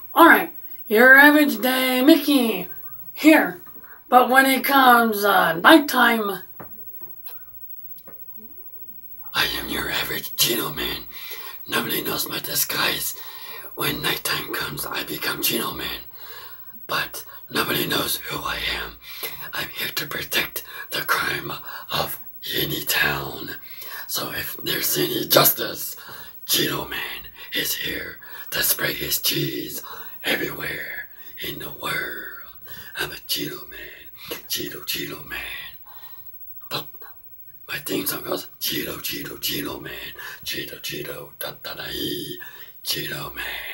Alright, your average day Mickey here. But when it comes nighttime, I am your average Chino Man. Nobody knows my disguise. When nighttime comes, I become Chino Man. But nobody knows who I am. I'm here to protect the crime of any town. So if there's any justice, Chino Man is here to spread his cheese everywhere in the world. I'm a Cheeto Man. Cheeto Man. But my theme song goes Cheeto Man. Cheeto, da da da Cheeto Man.